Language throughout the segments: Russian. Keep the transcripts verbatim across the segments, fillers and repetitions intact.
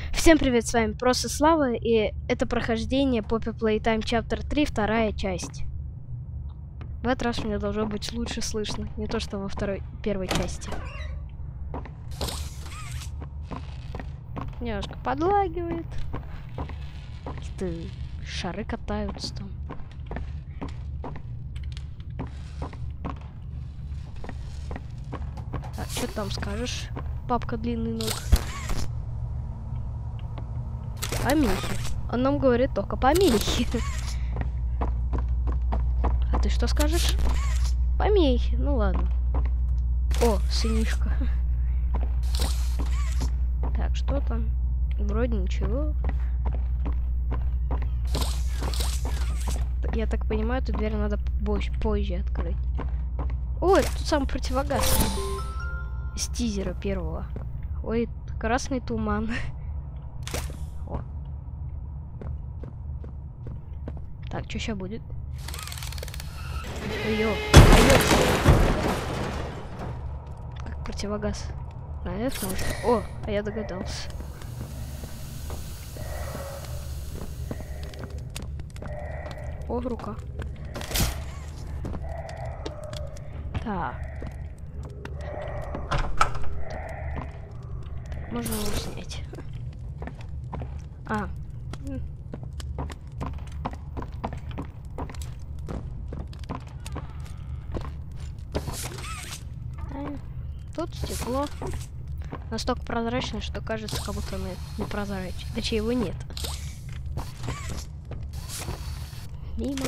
Всем привет, с вами Просто Слава, и это прохождение Poppy Playtime Chapter три, вторая часть. В этот раз мне должно быть лучше слышно, не то что во второй, первой части. Немножко подлагивает. Какие-то шары катаются там. Так, что ты там скажешь, папка длинный ног? Помехи. Он нам говорит только помехи. А ты что скажешь? Помехи. Ну ладно. О, сынишка. Так, что там? Вроде ничего. Я так понимаю, эту дверь надо позже открыть. Ой, тут сам противогаз. Из тизера первого. Ой, красный туман. О. Так, что сейчас будет? Ой-ё, как противогаз. На F можно. О, а я догадался. О, рука. Так. Можно его снять. А. Тут стекло. Настолько прозрачное, что кажется, как будто оно не прозрачное. Точнее, его нет. Мимо.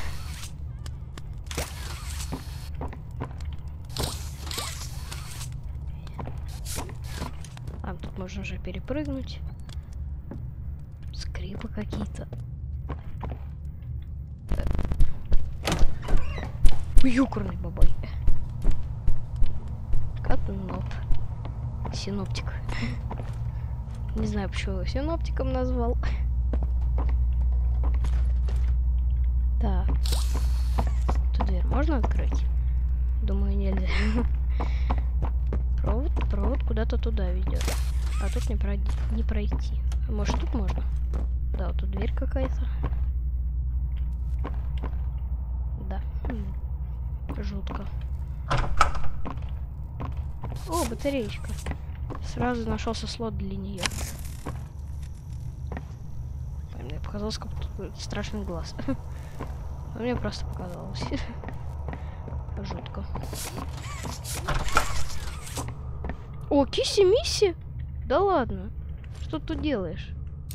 А, тут можно же перепрыгнуть. Скрипы какие-то. Юкурный бабай. Катноп. Синоптик. Не знаю, почему его синоптиком назвал. Так. Эту дверь можно открыть? Думаю, нельзя. Провод, провод куда-то туда ведет. А тут не, пройти, не пройти. А может, тут можно? Да, вот тут дверь какая-то. Да. Жутко. О, батареечка. Сразу нашелся слот для нее. Мне показалось, как тут страшный глаз. Но мне просто показалось. Жутко. О, киси-миси? Да ладно. Что ты тут делаешь?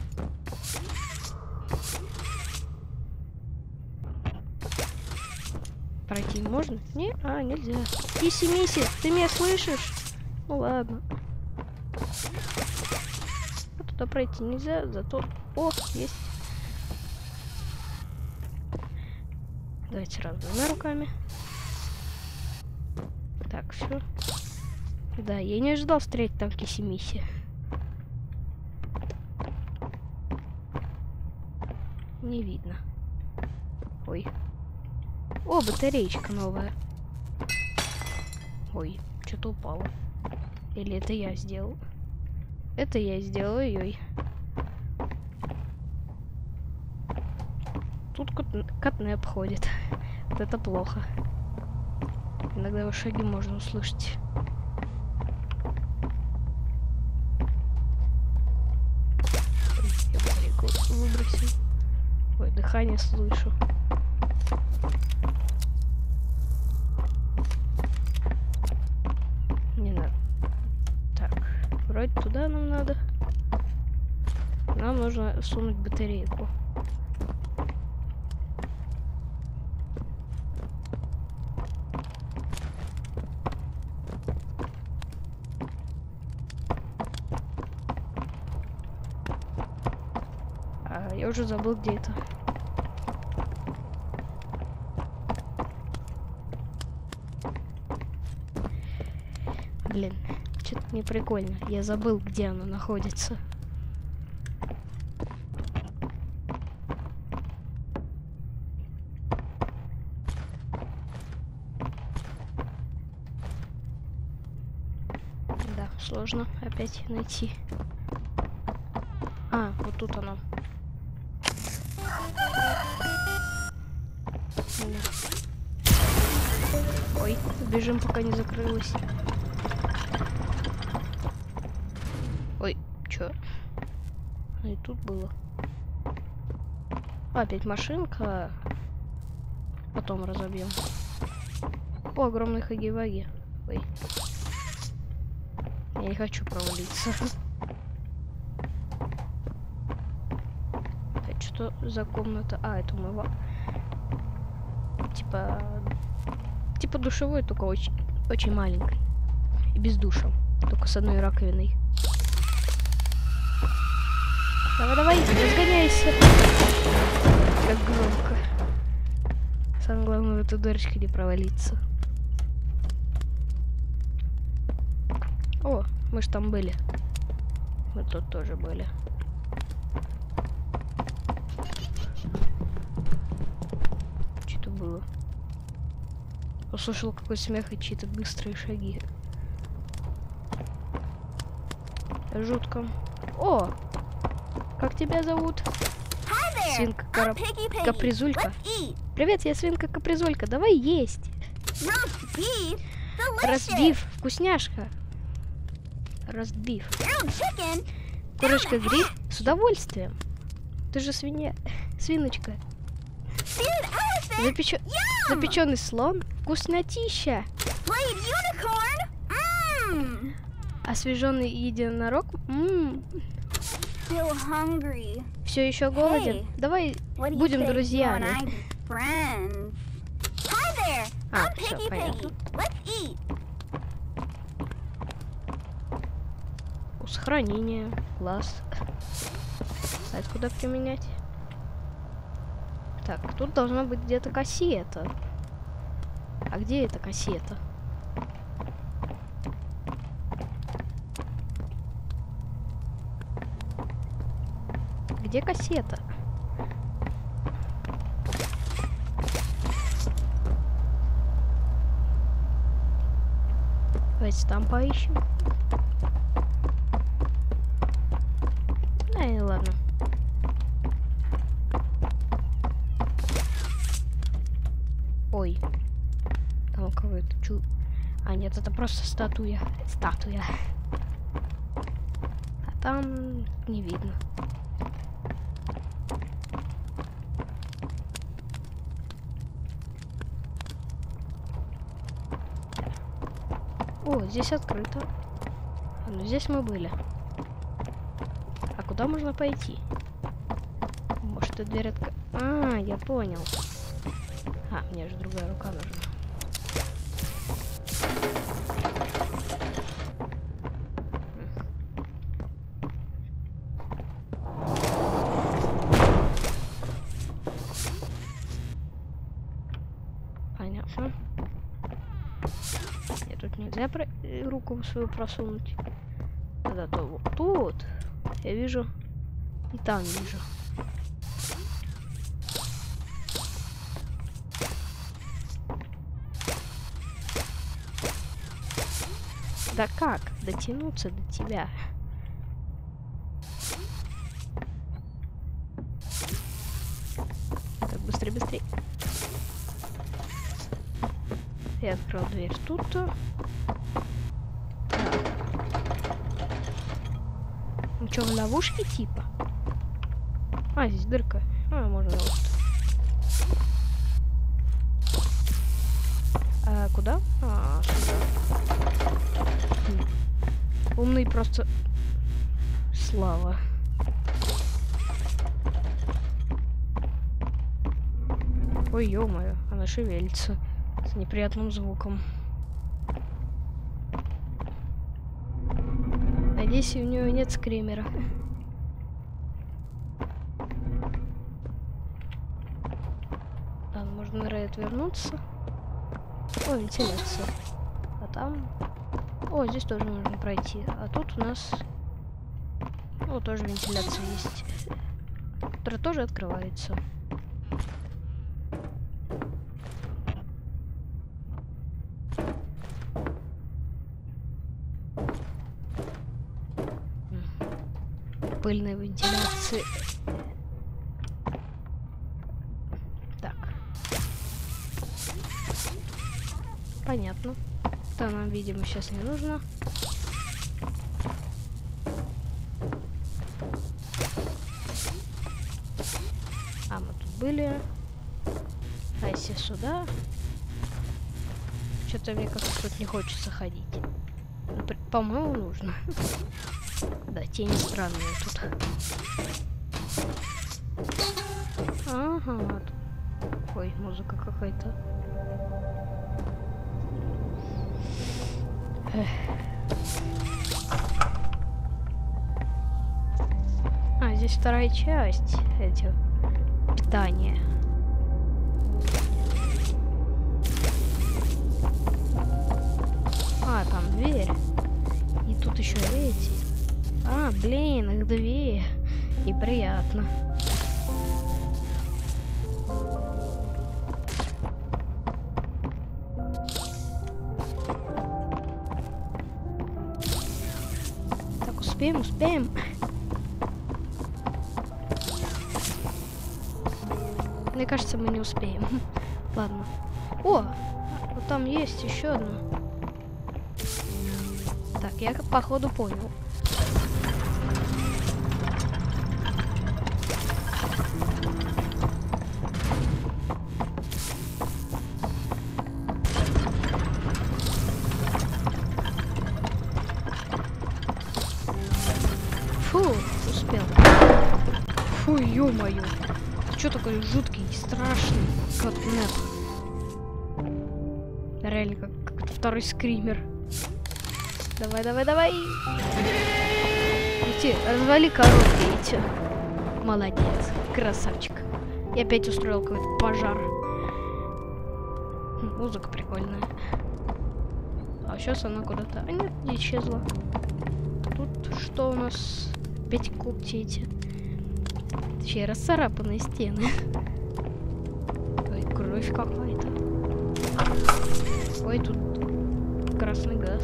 Пройти можно? Не? А, нельзя. Киси-миси, ты меня слышишь? Ну ладно. А туда пройти нельзя, зато... О, есть. Давайте сразу двумя руками. Так, все. Да, я не ожидал встретить там киси-миси. Не видно. Ой. О, батареечка новая. Ой, что-то упало. Или это я сделал? Это я сделал, ой-ой. Тут катнеп ходит. Вот это плохо. Иногда его шаги можно услышать. Ой, я батарейку выбросил. Ой, дыхание слышу. Не надо. Так, вроде туда нам надо. Нам нужно сунуть батарейку. А, я уже забыл, где это. Блин, что-то не прикольно. Я забыл, где оно находится. Да, сложно опять найти. А, вот тут оно. Ой, бежим, пока не закрылось. Ой, чё? И тут было. Опять машинка. Потом разобьем. О, огромный хаги-ваги. Ой. Я не хочу провалиться. Это что за комната? А, это умыва. Типа... Типа душевой, только очень, очень маленькой. И без душа. Только с одной раковиной. Давай, давай, разгоняйся. Как громко. Самое главное, в эту дырочку не провалиться. О, мы ж там были. Мы тут тоже были. Что-то было. Услышал какой смех и чьи-то быстрые шаги. Жутко. О! Как тебя зовут? Свинка Кара... Капризулька. Привет, я свинка Капризулька. Давай есть. Ростбиф. Вкусняшка. Ростбиф. Курочка гриль. С удовольствием. Ты же свинья. Свиночка. Запечё... Запеченный слон. Вкуснотища. Освеженный единорог. М-м. Все еще голоден? Hey, Давай будем друзьями. А, все, понятно. Сохранение. Класс. А это куда применять? Так, тут должна быть где-то кассета. А где эта кассета? Где кассета? Давайте там поищем. Да и ладно. Ой. Там какой-то чу... А нет, это просто статуя. Статуя. А там не видно. О, здесь открыто. А, ну здесь мы были. А куда можно пойти? Может, эта дверь отк... А, я понял. А, мне же другая рука нужна. Понятно. Я тут нельзя про... руку свою просунуть. Тогда то вот тут я вижу. И там вижу. Да как дотянуться до тебя? Так, быстрее, быстрее. Я открыл дверь тут-то. Ну что, в ловушке типа? А, здесь дырка. А, можно вот. А куда? А, сюда. Хм. Умный просто... Слава. Ой, ё-моё, она шевелится. С неприятным звуком. Надеюсь, у нее нет скримера. Да, можно, наверное, отвернуться. О, вентиляция. А там... О, здесь тоже можно пройти. А тут у нас... О, тоже вентиляция есть. Которая тоже открывается. пыльной вентиляции. Так. Понятно. Это нам, видимо, сейчас не нужно. А, мы тут были. А если сюда? Что-то мне как-то тут не хочется ходить. По-моему, нужно. Да, тени странные тут. Ага. Ой, музыка какая-то. А, здесь вторая часть этих питания. А, там дверь. И тут еще эти. А, блин, их две. Неприятно. Так, успеем, успеем. Мне кажется, мы не успеем. Ладно. О, вот там есть еще одна. Так, я походу понял. Фу, успел. Фу, ё-моё. Ты чё такой жуткий, страшный, как нет? Реально, как, как второй скример. Давай, давай, давай. Иди, развали коробки эти. Молодец, красавчик. Я опять устроил какой-то пожар. Музыка прикольная. А сейчас она куда-то... А нет, не исчезла. Тут что у нас? Опять когти эти. Точнее, расцарапанные стены. Ой, кровь какая-то. Ой, тут красный газ.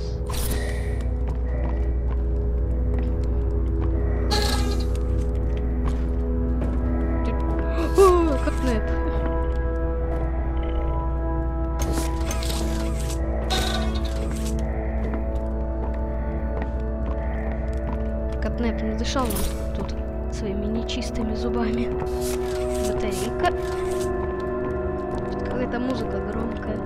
О, Катнеп. Катнеп не дышал нам тут своими нечистыми зубами. Батарейка. Какая-то музыка громкая.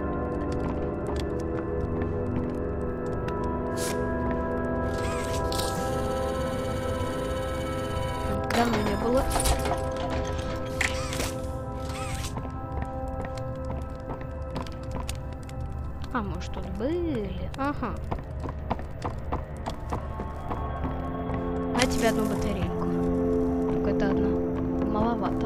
Давно не было. А, может, тут были? Ага. На тебе одну батарейку. Только это одна. Маловато.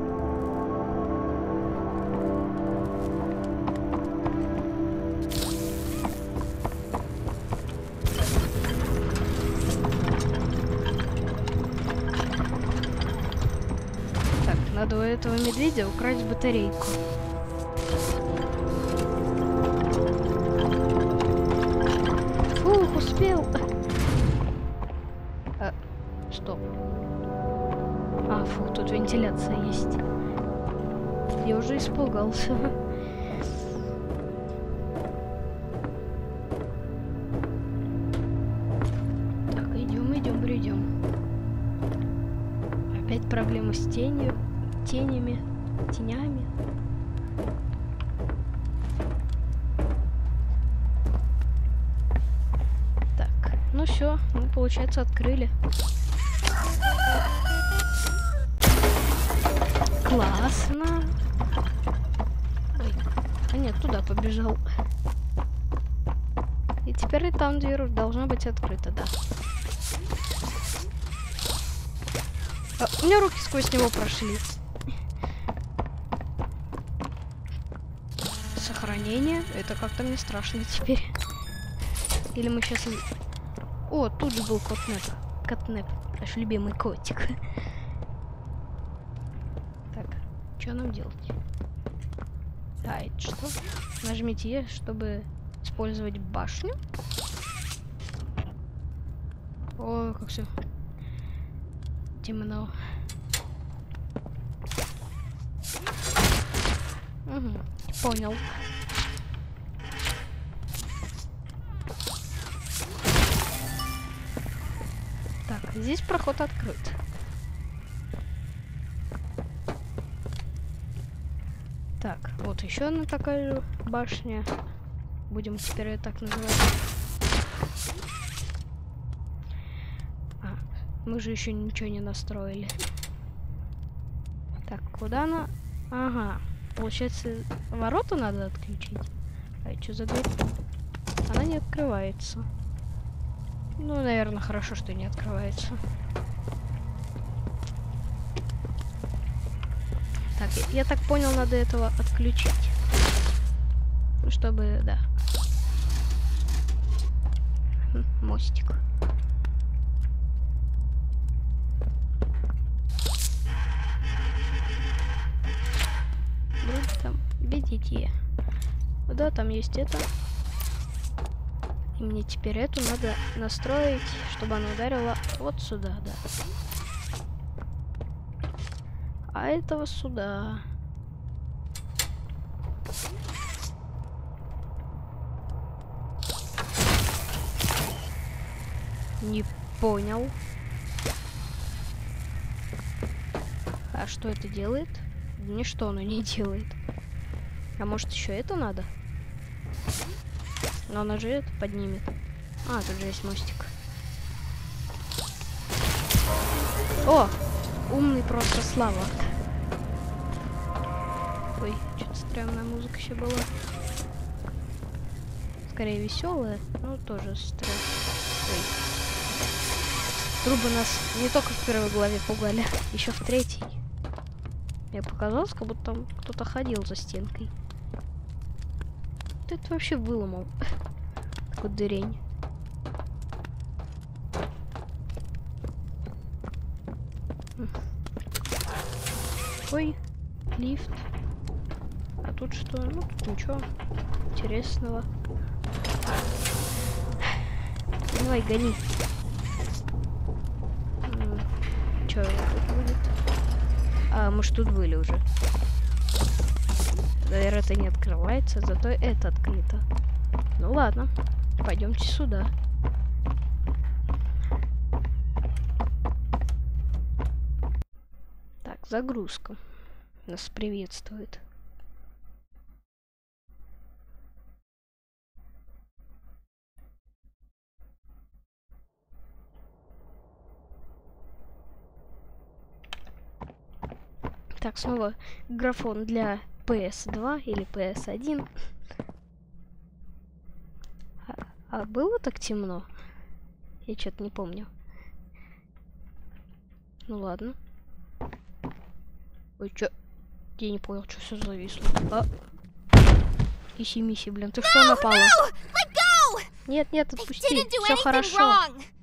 Так, надо у этого медведя украсть батарейку. Фух, успел. А, стоп. А, фух, тут вентиляция есть. Я уже испугался. Так, идем, идем, бредем. Опять проблемы с тенью, тенями, тенями. Так, ну все, мы, получается, открыли. Классно. Ой, а нет, туда побежал. И теперь и там дверь должна быть открыта, да. А, у меня руки сквозь него прошли. Сохранение. Это как-то мне страшно теперь. Или мы сейчас... О, тут же был Катнеп. Катнеп. Наш любимый котик. Так, что нам делать? А, это что? Нажмите Е, чтобы использовать башню. О, как все. темно. Угу, понял. Так, здесь проход открыт. Так, вот еще одна такая же башня. Будем теперь ее так называть. А, мы же еще ничего не настроили. Так, куда она? Ага. Получается, ворота надо отключить. А что за дверь? Она не открывается. Ну, наверное, хорошо, что не открывается. Так, я, я так понял, надо этого отключить. Ну, чтобы, да. Хм, мостик. Вроде там видите. Да, там есть это. И мне теперь эту надо настроить, чтобы она ударила вот сюда, да. А этого сюда. Не понял. А что это делает? Ничто оно не делает. А может еще это надо? Но она же это поднимет. А, тут же есть мостик. О! Умный просто Слава. Ой, что-то странная музыка еще была. Скорее веселая, но тоже странная. Ой. Трубы нас не только в первой главе пугали, еще в третьей. Мне показалось, как будто там кто-то ходил за стенкой. Ты это вообще выломал. Такую дырень. Ой, лифт. А тут что? Ну, тут ничего интересного. Давай, гони. Что тут будет? А, мы ж тут были уже. Наверное, это не открывается, зато это открыто. Ну ладно, пойдемте сюда. Так, загрузка нас приветствует. Так, снова графон для пи эс два или пи эс один. А, а было так темно? Я что-то не помню. Ну ладно. Ой, чё? Я не понял, что все зависло. А? Иси-миси, блин, ты что напала? Нет, нет, отпусти. Все хорошо.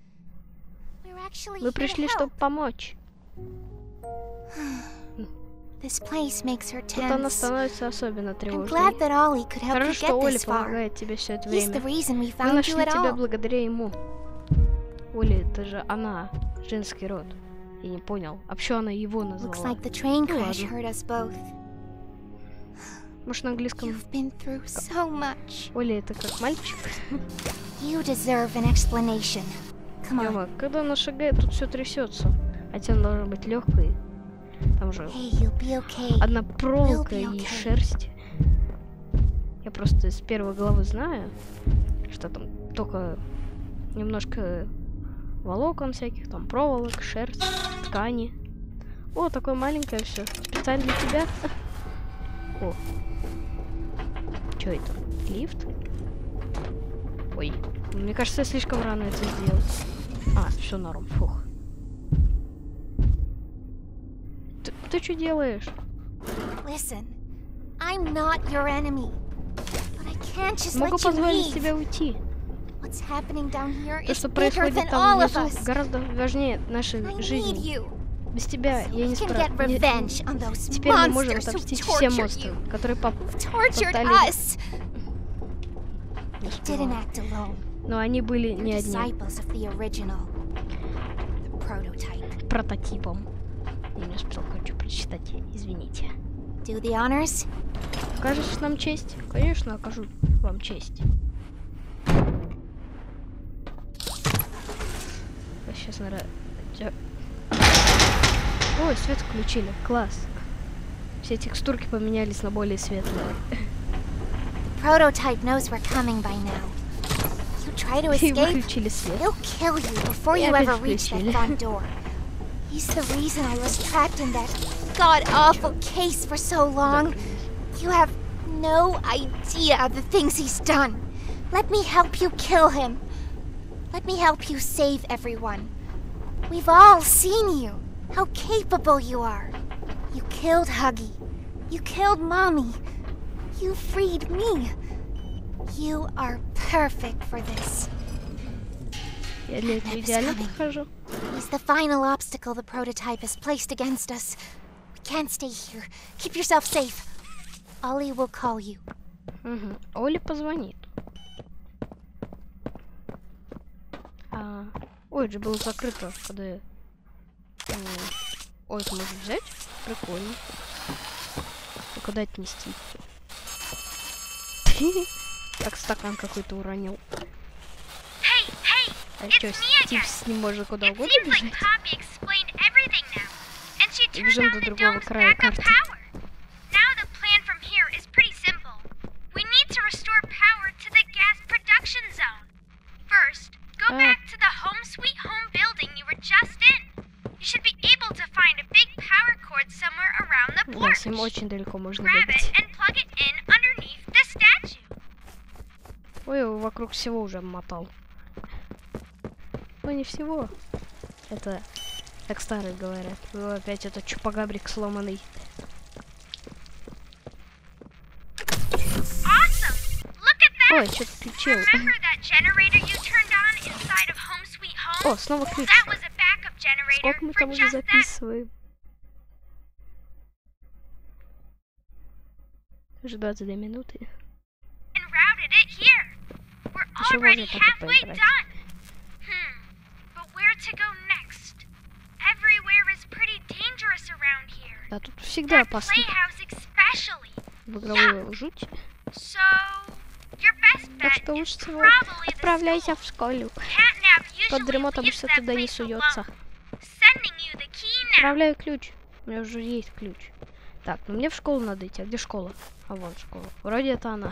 Мы пришли, чтобы помочь. Тут она становится особенно тревожной. Хорошо, что Оля помогает тебе все это время. Мы нашли тебя благодаря ему. Оля, это же она, женский род. Я не понял. А почему она его назвала? Ну, может, на английском... Оля, это как мальчик? Ёма, когда она шагает, тут все трясется. А тело должно быть легкой. Там же одна проволока и шерсть. Я просто с первой главы знаю, что там только немножко волокон всяких, там проволок, шерсть, ткани. О, такое маленькое все. Специально для тебя. О. Что это? Лифт? Ой. Мне кажется, я слишком рано это сделал. А, все норм. Фух. Ты, ты что делаешь? Могу позволить тебе уйти. То, что происходит там внизу, гораздо важнее нашей жизни. Без тебя я не справлюсь. Теперь мы можем отомстить всем монстрам, которые попытали... Но они были не одни. прототипом. Я не успел, короче, прочитать, извините. Do the honors? Окажешь нам честь? Конечно, окажу вам честь. Сейчас, наверное... Ой, свет включили. Класс. Все текстурки поменялись на более светлые. Prototype knows we're coming by now. You try to И escape, выключили свет. he'll kill you before И you опять ever reach that включили. front door. He's the reason I was trapped in that god-awful case for so long. You have no idea of the things he's done. Let me help you kill him. Let me help you save everyone. We've all seen you. How capable you are. You killed Huggy. You killed Mommy. You freed me. You are perfect for this. Я для этого идеально подхожу. He's the final obstacle the prototype has placed against us. We can't stay here. Keep yourself safe. Ollie will call you. Угу. Оля позвонит. А... Ой, это же было закрыто, когда я... Ой, это можно взять? Прикольно. А куда отнести? Так, стакан какой-то уронил. А что, Стив с ним можно куда угодно бежать? И бежим до другого края карты. А. Да, с ним очень далеко можно бегать. Ой, его вокруг всего уже мотал. Ну не всего. Это, так старые говорят. Ну, опять этот чупагабрик сломанный. Ой, что-то включил. О, снова ключ. Сколько мы там уже записываем? Уже двадцать две минуты. Еще можно пока поиграть. Да, тут всегда опасно. В игровой жуть. Так что лучше всего отправляйся в школу. Под дремотом что туда не суется. Отправляю ключ. У меня уже есть ключ. Так, ну мне в школу надо идти. А где школа? А вон школа. Вроде это она.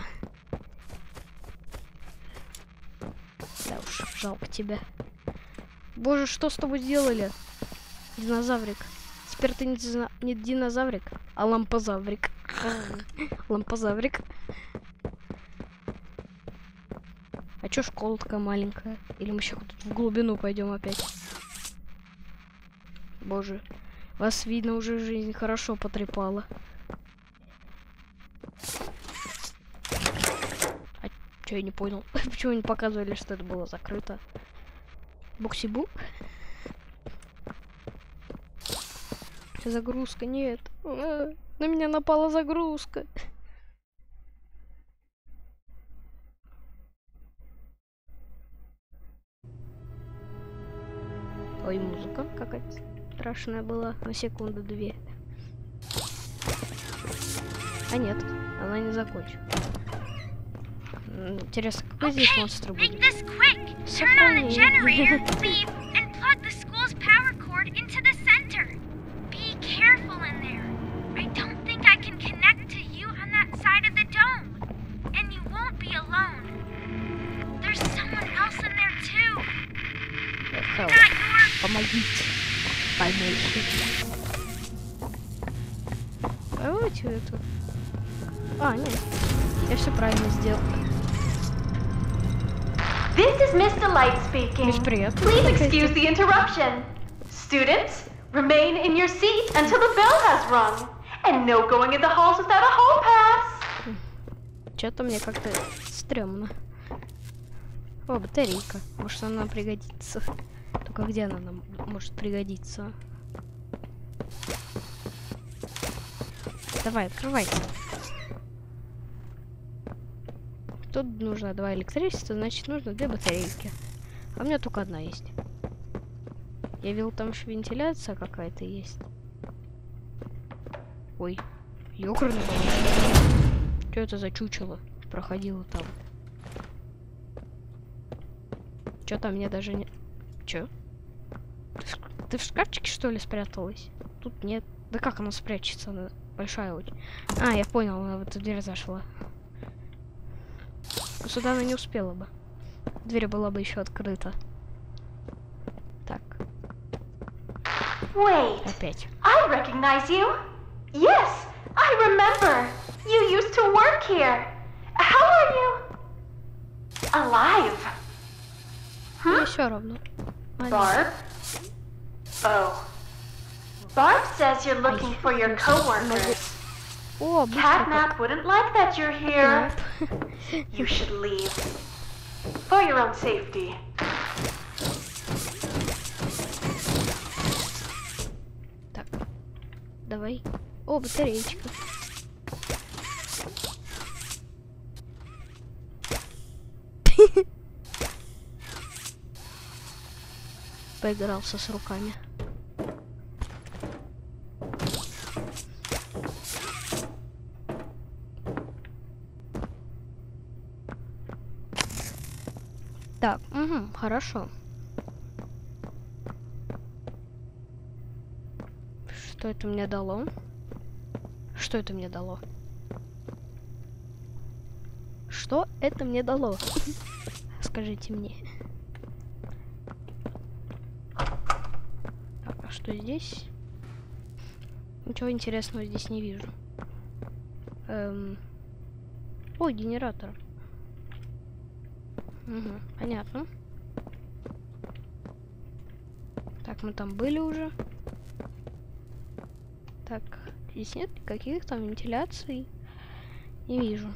Да уж, жалко тебя. Боже, что с тобой сделали? Динозаврик. Теперь ты не, дизна... не динозаврик, а лампозаврик. Лампозаврик. А чё школа такая маленькая? Или мы еще в глубину пойдем опять? Боже, вас видно уже жизнь хорошо потрепала. А чё я не понял? Почему не показывали, что это было закрыто? Буксибу? Загрузка, нет. А, на меня напала загрузка. Ой, музыка какая-то страшная была. На секунду-две. А нет, она не закончила. Интересно, какой здесь монстр будет? Сохранение. Careful in there. I don't think I can connect to you on that side of the dome. And you won't be alone. There's someone else in there too. Help. Помогите. Помогите. Давайте это. А, нет. Я все правильно сделал. This is Mister Light speaking. Miss Приятно. Please excuse the interruption. Students, remain in your seat until the bell has rung. And no going in the halls without a hall pass. Что-то мне как-то стрёмно. О, батарейка. Может, она пригодится. Только где она нам может пригодиться? Давай, открывайся. Тут нужно два электричества, значит нужно две батарейки. А у меня только одна есть. Я видел, там еще вентиляция какая-то есть. Ой, ёкарный. Что это за чучело проходило там? Чё там мне даже не... Чё? Ты в, ты в шкафчике, что ли, спряталась? Тут нет. Да как она спрячется? Она большая очень. А, я понял, она в эту дверь зашла. Но сюда она не успела бы. Дверь была бы еще открыта. Так. Wait. Опять. I recognize you. Yes, I remember. You used to work here. How are you? Alive. Мне Huh? все равно. Barb? Oh. Barb says you're looking for your coworkers. О, быстро как. Catnap wouldn't like that you're here. You should leave. For your own safety. Так. Давай. О, батареечка. Поигрался с руками. Так, угу, хорошо. Что это мне дало? Что это мне дало? Что это мне дало? Скажите мне. Так, а что здесь? Ничего интересного здесь не вижу. Эм... Ой, генератор. Угу, понятно. Так, мы там были уже. Так, здесь нет никаких там вентиляций. Не вижу.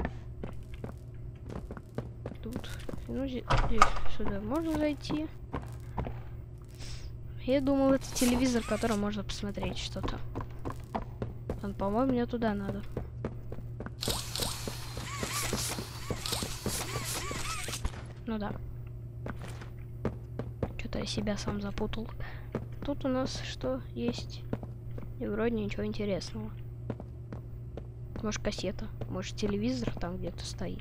Тут, ну, здесь, здесь сюда можно зайти. Я думал, это телевизор, который можно посмотреть что-то. По-моему, мне туда надо. Ну да. Что-то я себя сам запутал. Тут у нас что есть? И вроде ничего интересного. Может, кассета. Может, телевизор там где-то стоит.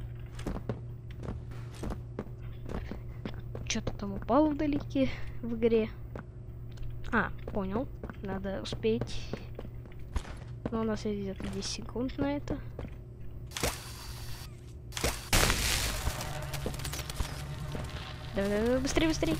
Что-то там упало вдалеке в игре. А, понял. Надо успеть. Но у нас есть где-то десять секунд на это. Давай, давай, давай, быстрее, быстрее.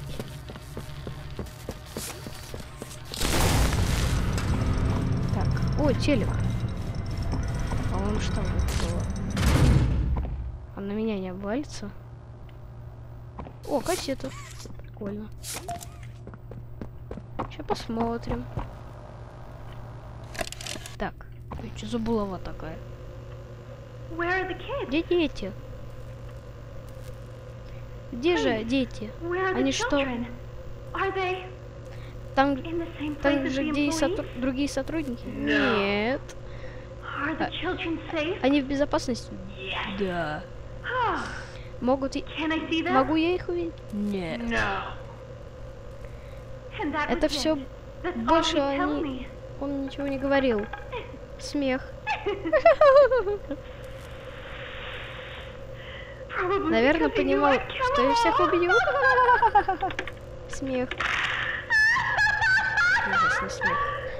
Так, ой, телек. По-моему, что это было? Он на меня не обвалится. О, кассета. Прикольно. Сейчас посмотрим. Так, что за булава такая? Where are the kids? Где дети? Где же дети? Where are the Они что? children? Are they Там, in the same place там as же the где и employees? сотруд- другие сотрудники? No. Нет. Are the children safe? Они в безопасности? Yes. Да. Ah, Могут и... can I see them? Могу я их увидеть? Нет. No. And that Это was все it. That's all больше he'd tell они... me. Он ничего не говорил. Смех. Probably Наверное, because he knew понимал, I'd kill что я them всех all. убью. Смех. Ужасный смех.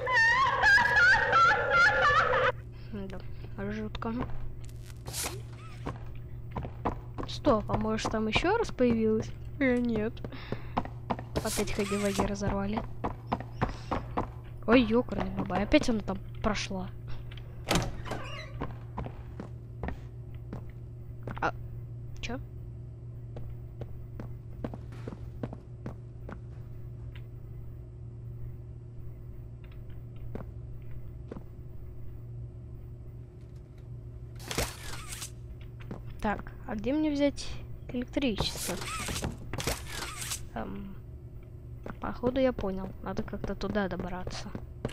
Да, жутко. Стоп, а может там еще раз появилась? Э, нет. Опять хаги-ваги разорвали. Ой, ёкарный баба, опять она там прошла. А, чё? Так, а где мне взять электричество? Эм, походу я понял. Надо как-то туда добраться.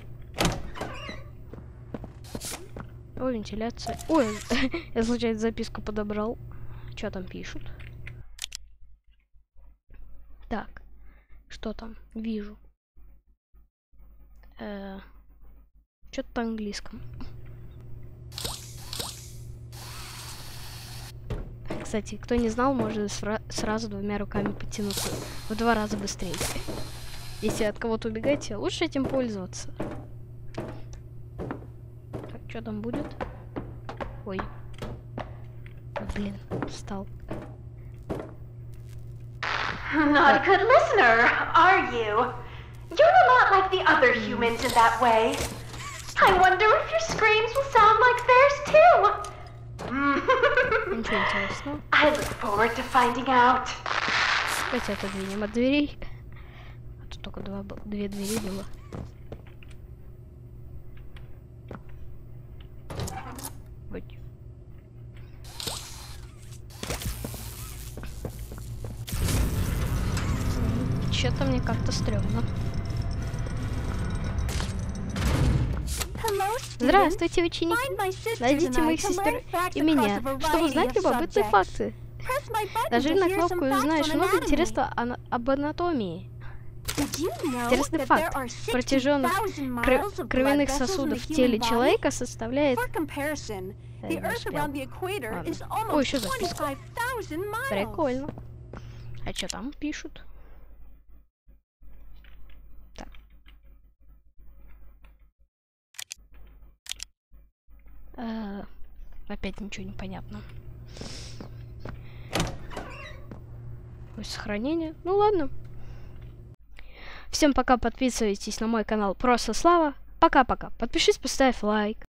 Ой, вентиляция. Ой, я случайно записку подобрал. Что там пишут? Так, Что там? Вижу. Э, Что-то на английском. Кстати, кто не знал, можно сра сразу двумя руками потянуться в два раза быстрее. Если от кого-то убегаете, лучше этим пользоваться. Так, что там будет? Ой. Блин, встал. Not a good listener, are you? You're a lot like the other humans in that way. I wonder if your screams will sound like theirs too. Ничего интересного. I look forward to finding out. Давайте отодвинем от дверей. А тут только два, две двери было. Ой. Что-то мне как-то стрёмно. Здравствуйте, ученики! Найдите моих сестер и меня, чтобы узнать любопытные факты. Нажми на кнопку и узнаешь много интересного ана об анатомии. Интересный факт. Протяженность кры кровяных сосудов в теле человека составляет... Я не успел. Ладно. Ой, еще записка. Прикольно. А что там пишут? Так. Э-э, опять ничего не понятно. Ой, сохранение. Ну ладно. Всем пока, подписывайтесь на мой канал Просто Слава. Пока-пока. Подпишись, поставь лайк.